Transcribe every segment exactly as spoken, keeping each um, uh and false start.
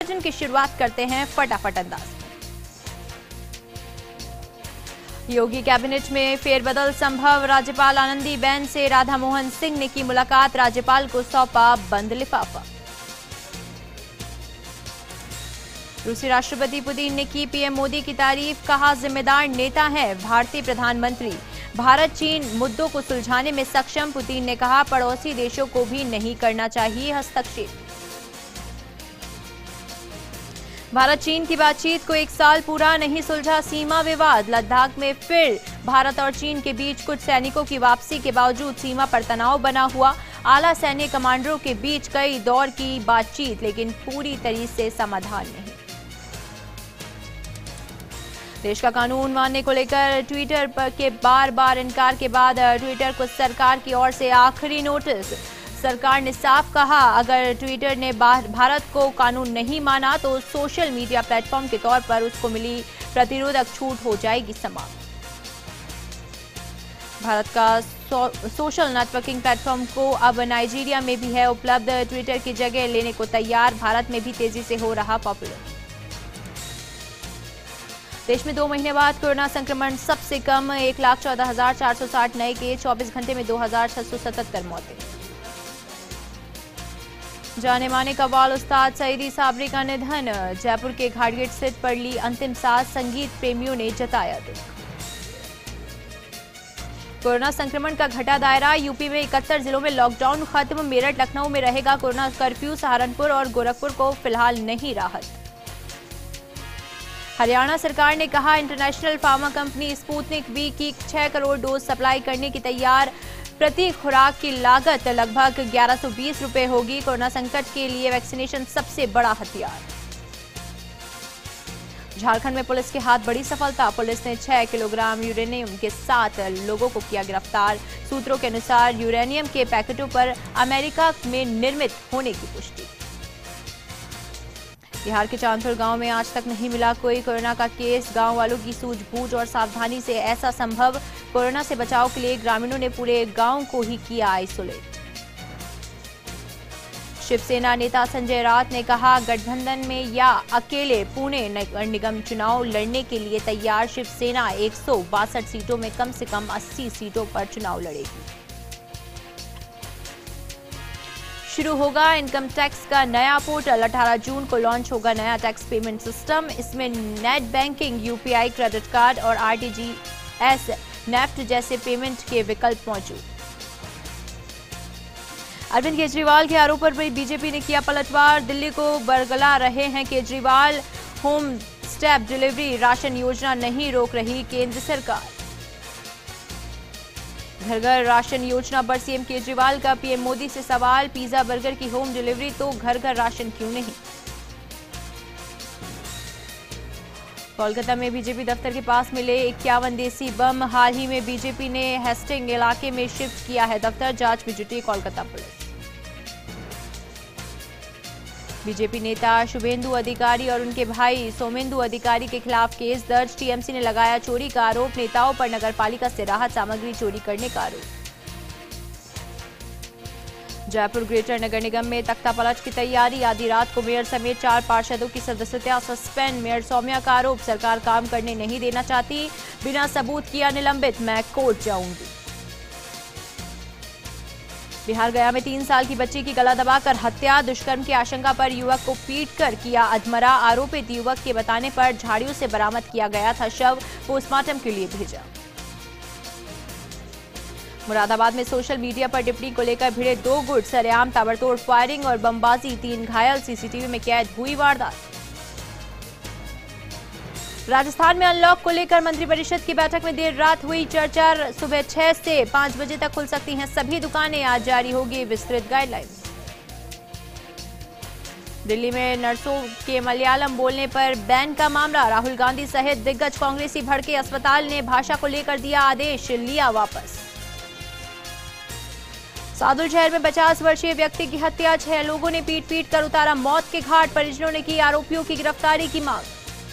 की शुरुआत करते हैं फटाफट अंदाज में। योगी कैबिनेट में फेरबदल संभव, राज्यपाल आनंदीबेन से राधा मोहन सिंह ने की मुलाकात, राज्यपाल को सौंपा बंद लिफाफा। रूसी राष्ट्रपति पुतिन ने की पीएम मोदी की तारीफ, कहा जिम्मेदार नेता हैं भारतीय प्रधानमंत्री, भारत चीन मुद्दों को सुलझाने में सक्षम। पुतिन ने कहा पड़ोसी देशों को भी नहीं करना चाहिए हस्तक्षेप। भारत चीन की बातचीत को एक साल पूरा, नहीं सुलझा सीमा विवाद, लद्दाख में फिर भारत और चीन के बीच कुछ सैनिकों की वापसी के बावजूद सीमा पर तनाव बना हुआ, आला सैन्य कमांडरों के बीच कई दौर की बातचीत लेकिन पूरी तरह से समाधान नहीं। देश का कानून मानने को लेकर ट्विटर पर के बार बार इनकार के बाद ट्विटर को सरकार की ओर से आखिरी नोटिस। सरकार ने साफ कहा अगर ट्विटर ने भारत को कानून नहीं माना तो सोशल मीडिया प्लेटफॉर्म के तौर पर उसको मिली प्रतिरोधक छूट हो जाएगी समाप्त। भारत का सो, सोशल नेटवर्किंग प्लेटफॉर्म को अब नाइजीरिया में भी है उपलब्ध, ट्विटर की जगह लेने को तैयार, भारत में भी तेजी से हो रहा पॉपुलर। देश में दो महीने बाद कोरोना संक्रमण सबसे कम, एक लाख चौदह हजार चार सौ साठ नए केस, चौबीस घंटे में दो हजार छह सौ सतहत्तर मौतें। जाने माने कव्वाल उस्ताद सईदी साबरी का निधन, जयपुर के घाटगेट स्थित पर ली अंतिम सांस, संगीत प्रेमियों ने जताया दुख। कोरोना संक्रमण का घटा दायरा, यूपी में इकहत्तर जिलों में लॉकडाउन खत्म, मेरठ लखनऊ में रहेगा कोरोना कर्फ्यू, सहारनपुर और गोरखपुर को फिलहाल नहीं राहत। हरियाणा सरकार ने कहा international pharma company Sputnik V की छह करोड़ डोज सप्लाई करने की तैयार, प्रति खुराक की लागत लगभग ग्यारह सौ बीस रुपए होगी। कोरोना संकट के लिए वैक्सीनेशन सबसे बड़ा हथियार। झारखंड में पुलिस के हाथ बड़ी सफलता, पुलिस ने छह किलोग्राम यूरेनियम के साथ लोगों को किया गिरफ्तार। सूत्रों के अनुसार यूरेनियम के पैकेटों पर अमेरिका में निर्मित होने की पुष्टि। बिहार के चांदपुर गांव में आज तक नहीं मिला कोई कोरोना का केस, गांव वालों की सूझबूझ और सावधानी से ऐसा संभव। कोरोना से बचाव के लिए ग्रामीणों ने पूरे गांव को ही किया आइसोलेट। शिवसेना नेता संजय राउत ने कहा गठबंधन में या अकेले पुणे नगर निगम चुनाव लड़ने के लिए तैयार। शिवसेना एक सौ बासठ सीटों में कम से कम अस्सी सीटों पर चुनाव लड़ेगी। शुरू होगा इनकम टैक्स का नया पोर्टल, अठारह जून को लॉन्च होगा नया टैक्स पेमेंट सिस्टम। इसमें net banking, UPI, credit card और आरटीजीएस, नेफ्ट जैसे पेमेंट के विकल्प मौजूद। अरविंद केजरीवाल के आरोप पर बीजेपी ने किया पलटवार, दिल्ली को बरगला रहे हैं Kejriwal. Home step delivery ration योजना नहीं रोक रही केंद्र सरकार। घर घर राशन योजना पर सीएम केजरीवाल का पीएम मोदी से सवाल, पिज्जा बर्गर की होम डिलीवरी तो घर घर राशन क्यों नहीं। कोलकाता में बीजेपी दफ्तर के पास मिले इक्यावन देसी बम, हाल ही में बीजेपी ने हेस्टिंग इलाके में शिफ्ट किया है दफ्तर, जांच में जुटी कोलकाता पुलिस। बीजेपी नेता शुभेंदु अधिकारी और उनके भाई सोमेंदु अधिकारी के खिलाफ केस दर्ज, टीएमसी ने लगाया चोरी का आरोप, नेताओं पर नगरपालिका से राहत सामग्री चोरी करने का आरोप। जयपुर ग्रेटर नगर निगम में तख्तापलट की तैयारी, आधी रात को मेयर समेत चार पार्षदों की सदस्यता सस्पेंड, मेयर सौम्या का आरोप सरकार काम करने नहीं देना चाहती, बिना सबूत किया निलंबित, मैं कोर्ट जाऊंगी। बिहार गया में तीन साल की बच्ची की गला दबाकर हत्या, दुष्कर्म की आशंका पर युवक को पीटकर किया अधमरा, आरोपित युवक के बताने पर झाड़ियों से बरामद किया गया था शव, पोस्टमार्टम के लिए भेजा। मुरादाबाद में सोशल मीडिया पर टिप्पणी को लेकर भिड़े दो गुट, सरेआम ताबड़तोड़ फायरिंग और बमबाजी, तीन घायल, सीसीटीवी में कैद हुई वारदात। राजस्थान में अनलॉक को लेकर मंत्रिपरिषद की बैठक में देर रात हुई चर्चा, सुबह छह से पांच बजे तक खुल सकती हैं सभी दुकानें, आज जारी होगी विस्तृत गाइडलाइंस। दिल्ली में नर्सों के मलयालम बोलने पर बैन का मामला, राहुल गांधी सहित दिग्गज कांग्रेसी भड़के, अस्पताल ने भाषा को लेकर दिया आदेश, लिया वापस। सादुल शहर में पचास वर्षीय व्यक्ति की हत्या, छह लोगों ने पीट पीट कर उतारा मौत के घाट, परिजनों ने की आरोपियों की गिरफ्तारी की मांग।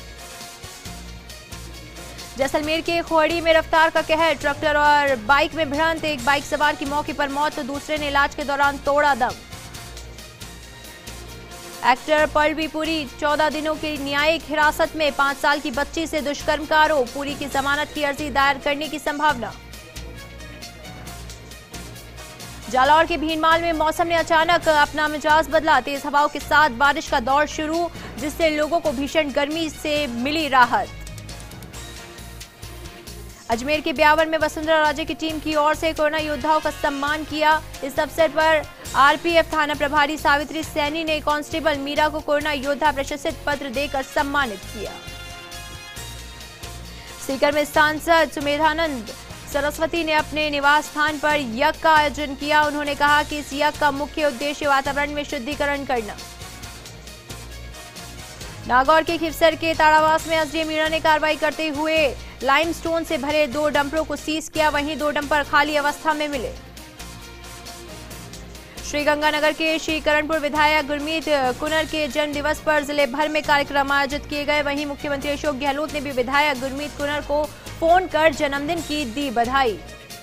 जैसलमेर के खोहड़ी में रफ्तार का कहर, ट्रैक्टर और बाइक में भिड़ंत, एक बाइक सवार की मौके पर मौत तो दूसरे ने इलाज के दौरान तोड़ा दम। एक्टर पल्लवी पुरी चौदह दिनों की न्यायिक हिरासत में, पांच साल की बच्ची से दुष्कर्म का आरोप। पुरी की जमानत की अर्जी दायर करने की संभावना। जालौर के भीनमाल में मौसम ने अचानक अपना मिजाज बदला, तेज हवाओं के साथ बारिश का दौर शुरू, जिससे लोगों को भीषण गर्मी से मिली राहत। अजमेर के ब्यावर में वसुंधरा राजे की टीम की ओर से कोरोना योद्धाओं का सम्मान किया। इस अवसर पर आरपीएफ थाना प्रभारी सावित्री सैनी ने कांस्टेबल मीरा को कोरोना योद्धा प्रशस्ति पत्र देकर सम्मानित किया। सीकर में सांसद सुमेधानंद सरस्वती ने अपने निवास स्थान पर यज्ञ का आयोजन किया। उन्होंने कहा कि इस यज्ञ का मुख्य उद्देश्य वातावरण में शुद्धिकरण करना। नागौर के खिवसर के ताड़ावास में एसडीएम मीणा ने कार्रवाई करते हुए लाइमस्टोन से भरे दो डंपरों को सीज किया, वहीं दो डंपर खाली अवस्था में मिले। श्रीगंगानगर के श्रीकरणपुर विधायक गुरमीत कुनर के जन्म दिवस पर जिले भर में कार्यक्रम आयोजित किए गए। वहीं मुख्यमंत्री अशोक गहलोत ने भी विधायक गुरमीत कुनर को फोन कर जन्मदिन की दी बधाई।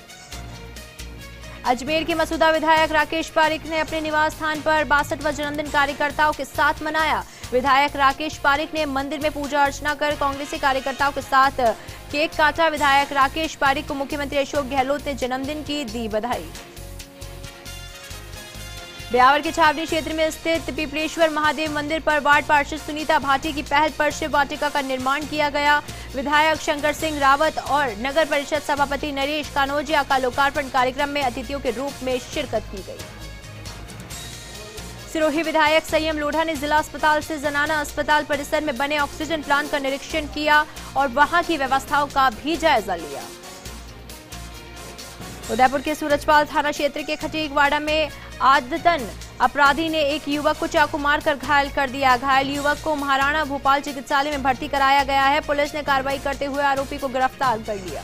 अजमेर के मसूदा विधायक राकेश पारिक ने अपने निवास स्थान पर बासठवां जन्मदिन कार्यकर्ताओं के साथ मनाया। विधायक राकेश पारिक ने मंदिर में पूजा अर्चना कर कांग्रेसी कार्यकर्ताओं के साथ केक काटा। विधायक राकेश पारिक को मुख्यमंत्री अशोक गहलोत ने जन्मदिन की दी बधाई। ब्यावर के छावनी क्षेत्र में स्थित पिपलेश्वर महादेव मंदिर पर वार्ड पार्षद सुनीता भाटी की पहल पर शिव वाटिका का निर्माण किया गया। विधायक शंकर सिंह रावत और नगर परिषद सभापति नरेश कानोजिया का लोकार्पण कार्यक्रम में अतिथियों के रूप में शिरकत की गई। सिरोही विधायक संयम लोढ़ा ने जिला अस्पताल से जनाना अस्पताल परिसर में बने ऑक्सीजन प्लांट का निरीक्षण किया और वहां की व्यवस्थाओं का भी जायजा लिया। उदयपुर के सूरजपाल थाना क्षेत्र के खटीकवाड़ा में आदतन अपराधी ने एक युवक को चाकू मारकर घायल कर दिया। घायल युवक को महाराणा भोपाल चिकित्सालय में भर्ती कराया गया है। पुलिस ने कार्रवाई करते हुए आरोपी को गिरफ्तार कर लिया।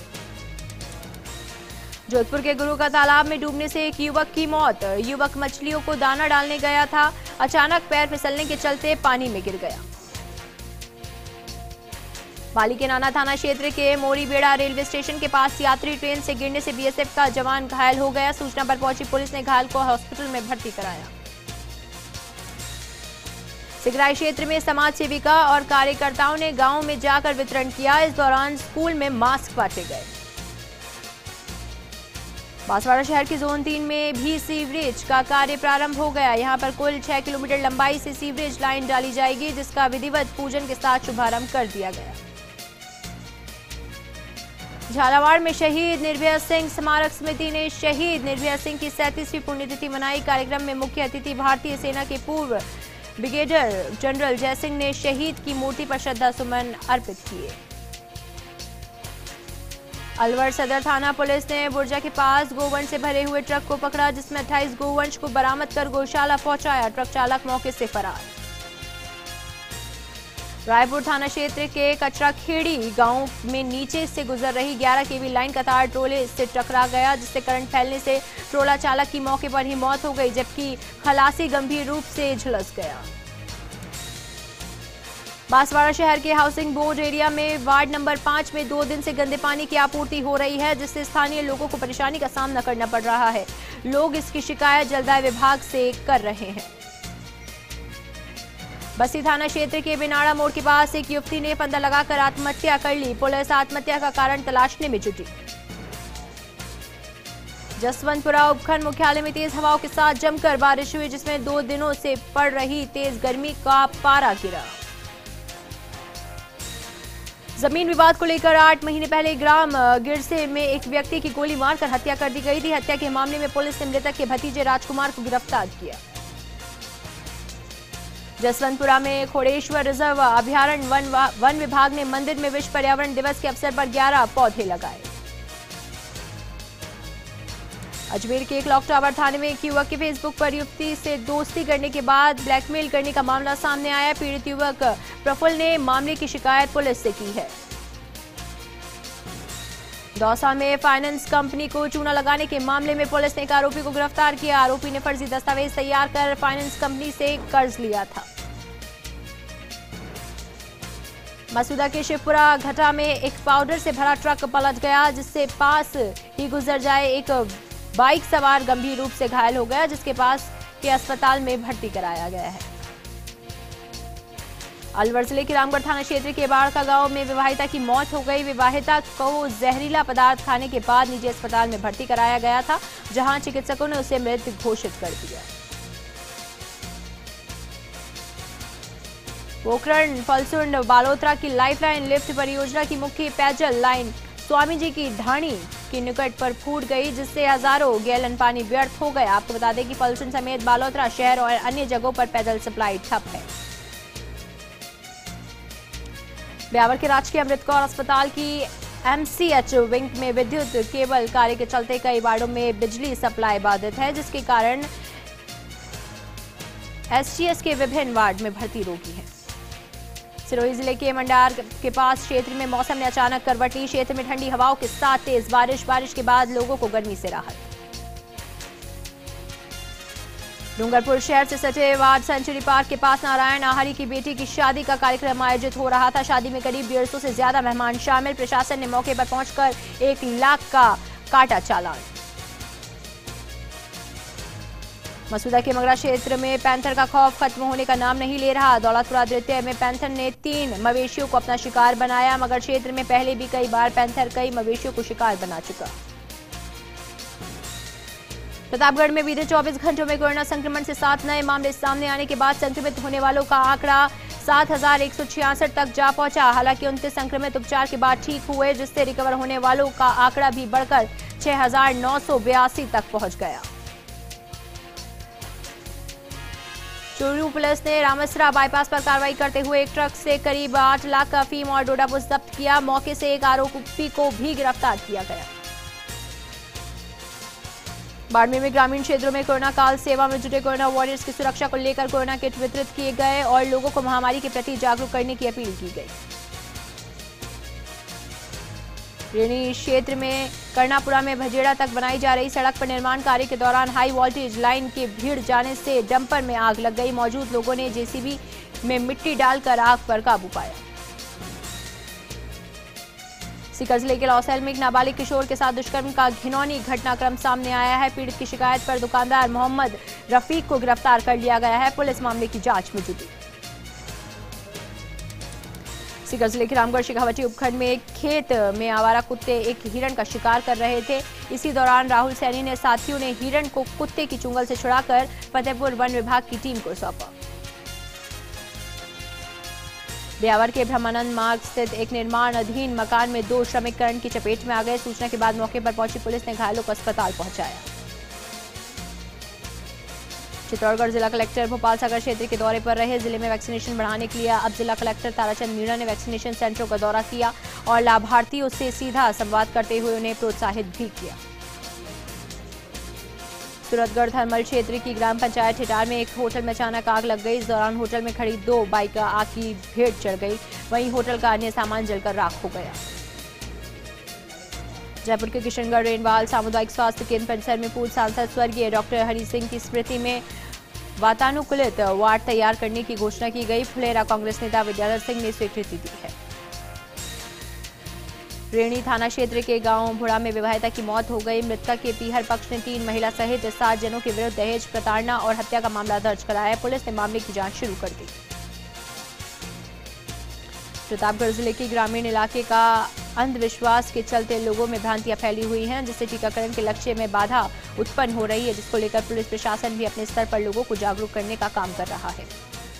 जोधपुर के गुरु का तालाब में डूबने से एक युवक की मौत। युवक मछलियों को दाना डालने गया था, अचानक पैर फिसलने के चलते पानी में गिर गया। पाली के नाना थाना क्षेत्र के मोरीबेड़ा रेलवे स्टेशन के पास यात्री ट्रेन से गिरने से बीएसएफ का जवान घायल हो गया। सूचना पर पहुंची पुलिस ने घायल को हॉस्पिटल में भर्ती कराया। सिगराई क्षेत्र में समाज सेविका और कार्यकर्ताओं ने गांव में जाकर वितरण किया। इस दौरान स्कूल में मास्क बांटे गए। बांसवाड़ा शहर के जोन तीन में भी सीवरेज का कार्य प्रारंभ हो गया। यहां पर कुल छह किलोमीटर लंबाई से सीवरेज लाइन डाली जाएगी, जिसका विधिवत पूजन के साथ शुभारंभ कर दिया गया। झालावाड़ में शहीद निर्भया सिंह स्मारक समिति ने शहीद निर्भया सिंह की सैंतीसवीं पुण्यतिथि मनाई। कार्यक्रम में मुख्य अतिथि भारतीय सेना के पूर्व ब्रिगेडियर जनरल जयसिंह ने शहीद की मूर्ति पर श्रद्धा सुमन अर्पित किए। अलवर सदर थाना पुलिस ने बुर्जा के पास गोवंश से भरे हुए ट्रक को पकड़ा, जिसमें अट्ठाईस गोवंश को बरामद कर गौशाला पहुंचाया। ट्रक चालक मौके से फरार। रायपुर थाना क्षेत्र के कचरा खेड़ी गांव में नीचे से गुजर रही ग्यारह केवी लाइन का तार ट्रोले से टकरा गया, जिससे करंट फैलने से ट्रोला चालक की मौके पर ही मौत हो गई, जबकि खलासी गंभीर रूप से झुलस गया। बांसवाड़ा शहर के हाउसिंग बोर्ड एरिया में वार्ड नंबर पांच में दो दिन से गंदे पानी की आपूर्ति हो रही है, जिससे स्थानीय लोगों को परेशानी का सामना करना पड़ रहा है। लोग इसकी शिकायत जलदाय विभाग से कर रहे हैं। बस्ती थाना क्षेत्र के बिनाड़ा मोड़ के पास एक युवती ने फंदा लगाकर आत्महत्या कर ली। पुलिस आत्महत्या का कारण तलाशने में जुटी। जसवंतपुरा उपखंड मुख्यालय में तेज हवाओं के साथ जमकर बारिश हुई, जिसमें दो दिनों से पड़ रही तेज गर्मी का पारा गिरा। जमीन विवाद को लेकर आठ महीने पहले ग्राम गिरसे में एक व्यक्ति की गोली मारकर हत्या कर दी गई थी। हत्या के मामले में पुलिस ने मृतक के भतीजे राजकुमार को गिरफ्तार किया। जसवंतपुरा में खोड़ेश्वर रिजर्व अभयारण्य वन, वन विभाग ने मंदिर में विश्व पर्यावरण दिवस के अवसर पर ग्यारह पौधे लगाए। अजमेर के क्लॉक टावर थाने में एक युवक के फेसबुक पर युवती से दोस्ती करने के बाद ब्लैकमेल करने का मामला सामने आया। पीड़ित युवक प्रफुल्ल ने मामले की शिकायत पुलिस से की है। दौसा में फाइनेंस कंपनी को चूना लगाने के मामले में पुलिस ने एक आरोपी को गिरफ्तार किया। आरोपी ने फर्जी दस्तावेज तैयार कर फाइनेंस कंपनी से कर्ज लिया था। मसूदा के शिवपुरा घटा में एक पाउडर से भरा ट्रक पलट गया, जिससे पास ही गुजर जाए एक बाइक सवार गंभीर रूप से घायल हो गया, जिसके पास के अस्पताल में भर्ती कराया गया है। अलवर जिले के रामगढ़ थाना क्षेत्र के बाड़का गांव में विवाहिता की मौत हो गई। विवाहिता को जहरीला पदार्थ खाने के बाद निजी अस्पताल में भर्ती कराया गया था, जहां चिकित्सकों ने उसे मृत घोषित कर दिया। पोखरण फलसुंड बालोतरा की लाइफलाइन लिफ्ट परियोजना की मुख्य पेयजल लाइन स्वामी जी की ढाणी के निकट पर फूट गई, जिससे हजारों गैलन पानी व्यर्थ हो गया। आपको बता दें कि फलसुंड समेत बालोतरा शहर और अन्य जगहों पर पेयजल सप्लाई ठप है। ब्यावर के राजकीय अमृत कौर अस्पताल की एमसीएच विंग में विद्युत केबल कार्य के चलते कई वार्डों में बिजली सप्लाई बाधित है, जिसके कारण एसटीएस के विभिन्न वार्ड में भर्ती रोगी हैं। सिरोही जिले के मंडार के पास क्षेत्र में मौसम ने अचानक करवट ली। क्षेत्र में ठंडी हवाओं के साथ तेज बारिश बारिश के बाद लोगों को गर्मी से राहत। डूंगरपुर शहर से सटे वार्ड सेंचुरी पार्क के पास नारायण आहारी की बेटी की शादी का कार्यक्रम आयोजित हो रहा था। शादी में करीब डेढ़ सौ से ज्यादा मेहमान शामिल। प्रशासन ने मौके पर पहुंचकर एक लाख का काटा चालान। मसूदा के मगरा क्षेत्र में पैंथर का खौफ खत्म होने का नाम नहीं ले रहा। दौलतपुरा द्वितीय में पैंथर ने तीन मवेशियों को अपना शिकार बनाया। मगर क्षेत्र में पहले भी कई बार पैंथर कई मवेशियों को शिकार बना चुका। प्रतापगढ़ में बीते चौबीस घंटों में कोरोना संक्रमण से सात नए मामले सामने आने के बाद संक्रमित होने वालों का आंकड़ा सात हजार एक सौ छियासठ तक जा पहुंचा। हालांकि उनतीस संक्रमित उपचार के बाद ठीक हुए, जिससे रिकवर होने वालों का आंकड़ा भी बढ़कर छह हजार नौ सौ बयासी तक पहुंच गया। चूरू पुलिस ने रामसरा बाईपास पर कार्रवाई करते हुए एक ट्रक से करीब आठ लाख का अफीम और डोडापोस्त जब्त किया। मौके से एक आरोपी को भी गिरफ्तार किया गया। बाड़मेर में ग्रामीण क्षेत्रों में कोरोना काल सेवा में जुटे कोरोना वॉरियर्स की सुरक्षा को लेकर कोरोना किट वितरित किए गए और लोगों को महामारी के प्रति जागरूक करने की अपील की गई। रेणी क्षेत्र में कर्णापुरा में भजेड़ा तक बनाई जा रही सड़क पर निर्माण कार्य के दौरान हाई वोल्टेज लाइन के भीड़ जाने से डंपर में आग लग गई। मौजूद लोगों ने जेसीबी में मिट्टी डालकर आग पर काबू पाया। सीकर जिले के लौसेल में एक नाबालिग किशोर के साथ दुष्कर्म का घिनौनी घटनाक्रम सामने आया है। पीड़ित की शिकायत पर दुकानदार मोहम्मद रफीक को गिरफ्तार कर लिया गया है। पुलिस मामले की जांच में जुटी। सीकर जिले के रामगढ़ शेखावटी उपखंड में एक खेत में आवारा कुत्ते एक हिरण का शिकार कर रहे थे। इसी दौरान राहुल सैनी ने साथियों ने हिरण को कुत्ते की चुंगल से छुड़ाकर फतेहपुर वन विभाग की टीम को सौंपा। ब्यावर के ब्रह्मानंद मार्ग स्थित एक निर्माण अधीन मकान में दो श्रमिक करंट की चपेट में आ गए। सूचना के बाद मौके पर पहुंची पुलिस ने घायलों को अस्पताल पहुंचाया। चित्तौड़गढ़ जिला कलेक्टर भोपाल सागर क्षेत्र के दौरे पर रहे। जिले में वैक्सीनेशन बढ़ाने के लिए अब जिला कलेक्टर ताराचंद मीणा ने वैक्सीनेशन सेंटरों का दौरा किया और लाभार्थियों से सीधा संवाद करते हुए उन्हें प्रोत्साहित भी किया। सूरतगढ़ थर्मल क्षेत्र की ग्राम पंचायत ठिटार में एक होटल में अचानक आग लग गई। इस दौरान होटल में खड़ी दो बाइक आग की भेंट चढ़ गई। वहीं होटल का अन्य सामान जलकर राख हो गया। जयपुर के किशनगढ़ रेनवाल सामुदायिक स्वास्थ्य केंद्र परिसर में पूर्व सांसद स्वर्गीय डॉक्टर हरि सिंह की स्मृति में वातानुकूलित वार्ड तैयार करने की घोषणा की गई। फुलेरा कांग्रेस नेता विद्याधर सिंह ने स्वीकृति दी है। रेणी थाना क्षेत्र के गांव भुड़ा में विवाहिता की मौत हो गई। मृतक के पीहर पक्ष ने तीन महिला सहित सात जनों के विरुद्ध दहेज प्रताड़ना और हत्या का मामला दर्ज कराया है। पुलिस ने मामले की जांच शुरू कर दी। प्रतापगढ़ जिले के ग्रामीण इलाके का अंधविश्वास के चलते लोगों में भ्रांतियां फैली हुई हैं, जिससे टीकाकरण के लक्ष्य में बाधा उत्पन्न हो रही है, जिसको लेकर पुलिस प्रशासन भी अपने स्तर पर लोगों को जागरूक करने का काम कर रहा है।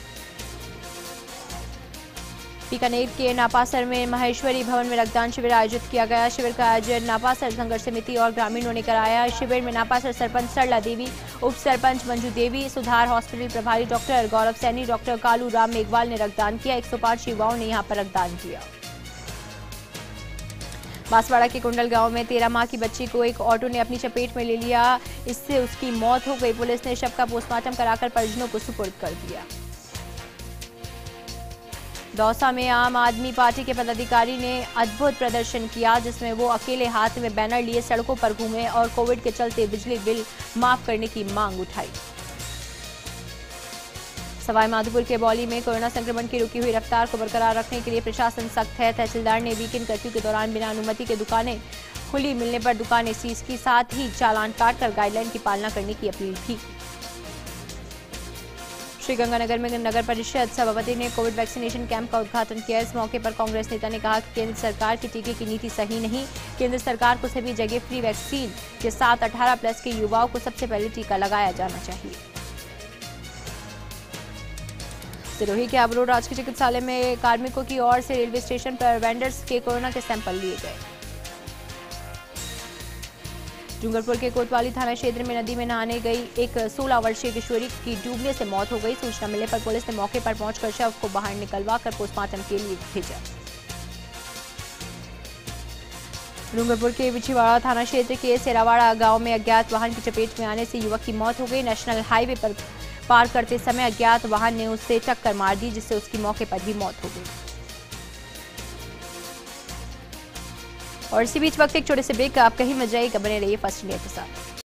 बीकानेर के नापासर में महेश्वरी भवन में रक्तदान शिविर आयोजित किया गया। शिविर का आयोजन नापासर संघर्ष समिति और ग्रामीणों ने कराया। शिविर में नापासर सरपंच सरला देवी, उप सरपंच मंजू देवी, सुधार हॉस्पिटल प्रभारी डॉक्टर गौरव सैनी, डॉक्टर कालू राम मेघवाल ने रक्तदान किया। एक सौ पांच युवाओं ने यहां पर रक्तदान किया। बांसवाड़ा के कुंडल गांव में तेरह माह की बच्ची को एक ऑटो ने अपनी चपेट में ले लिया। इससे उसकी मौत हो गई। पुलिस ने शव का पोस्टमार्टम कराकर परिजनों को सुपुर्द कर दिया। दौसा में आम आदमी पार्टी के पदाधिकारी ने अद्भुत प्रदर्शन किया, जिसमें वो अकेले हाथ में बैनर लिए सड़कों पर घूमे और कोविड के चलते बिजली बिल माफ करने की मांग उठाई। सवाई माधोपुर के बौली में कोरोना संक्रमण की रुकी हुई रफ्तार को बरकरार रखने के लिए प्रशासन सख्त है। तहसीलदार ने वीकेंड कर्फ्यू के दौरान बिना अनुमति के दुकानें खुली मिलने पर दुकानें सीज की, साथ ही चालान काटकर गाइडलाइन की पालना करने की अपील भी की। श्रीगंगानगर में नगर परिषद सभापति ने कोविड वैक्सीनेशन कैंप का उद्घाटन किया। इस मौके पर कांग्रेस नेता ने कहा कि केंद्र सरकार की टीके की नीति सही नहीं। केंद्र सरकार को सभी जगह फ्री वैक्सीन के साथ अठारह प्लस के युवाओं को सबसे पहले टीका लगाया जाना चाहिए। सिरोही के अबरोड राजकीय चिकित्सालय में कार्मिकों की ओर से रेलवे स्टेशन पर वेंडर्स के कोरोना के सैंपल लिए गए। डूंगरपुर के कोतवाली थाना क्षेत्र में नदी में नहाने गई एक सोलह वर्षीय किशोरी की डूबने से मौत हो गई। सूचना मिलने पर पुलिस ने मौके पर पहुंचकर शव को बाहर निकलवा कर पोस्टमार्टम के लिए भेजा। डूंगरपुर के बिछीवाड़ा थाना क्षेत्र के सेरावाड़ा गांव में अज्ञात वाहन की चपेट में आने से युवक की मौत हो गई। नेशनल हाईवे पर पार करते समय अज्ञात वाहन ने उससे टक्कर मार दी, जिससे उसकी मौके पर भी मौत हो गई। और इसी बीच वक्त एक छोटे से ब्रेक, आप कहीं मत जाइएगा, बने रहिए फर्स्ट इंडिया के साथ।